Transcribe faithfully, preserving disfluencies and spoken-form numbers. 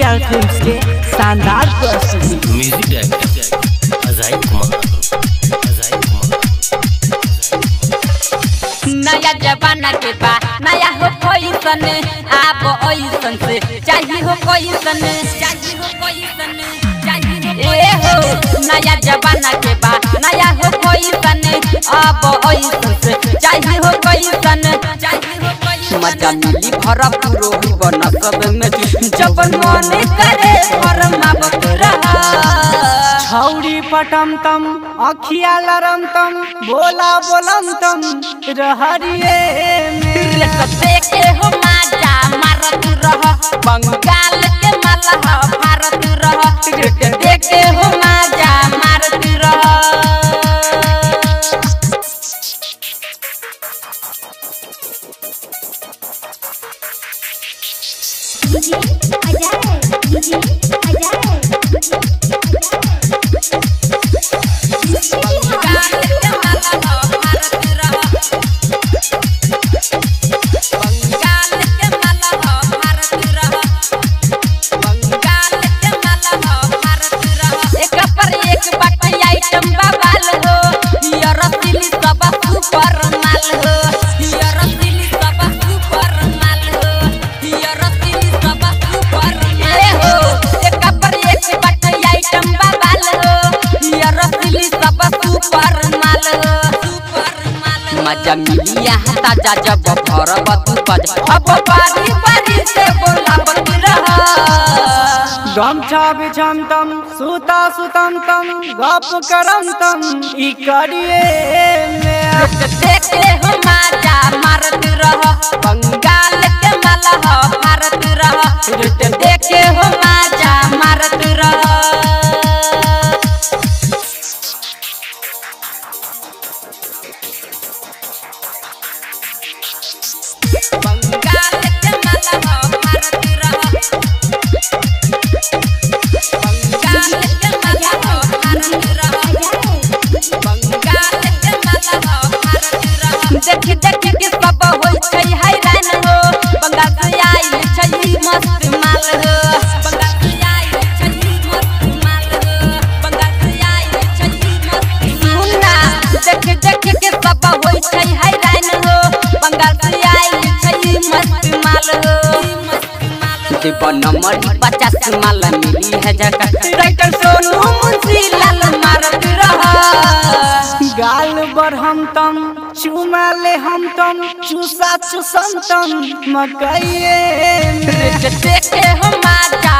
PR films के शानदार प्रस्तुति। Music director Ajay Kumar. नया जमाना के बा नया हो कोई सन आप ओइसन से चाहिए हो कोई सन चाहिए हो कोई सन चाहिए ए हो नया जमाना के बा नया हो कोई सन आप ओइसन से चाहिए हो कोई सन चाहिए हो कोई मजा मिली भरपूर ही बन सब में जब मन करे फरमा बकरा छौरी पटम तम अखिया लरम तम बोला बोलम तम रहरिए में देखे हो माजा मारत रह बंगाल के मलह भारत रह देखे हो माजा मारत रह मजा मिलिया ताजा जब भरब तू पज अब बारी बारी से बोलावत रह गमछा बिछम तम सूता सुतम तम गप करम तम ई करिए में देखे हो माजा मारत रह बंगाल के मलह भारत रह देखे हो माजा मारत रह देख देख के सब होई छै हैरान हो बंगाल से आई छै मस्त माल हो बंगाल से आई छै मस्त माल हो बंगाल से आई छै मस्त सुनना देख देख के सब होई छै हैरान हो बंगाल से आई छै मस्त माल हो देव नंबर पचास माल मिली है जगह राइटर सोनू मुंशी लाल मारत रहा गाल बढ़म तम चुमा ले हम तम चूसा चुसम तम मकइए देखे हो माजा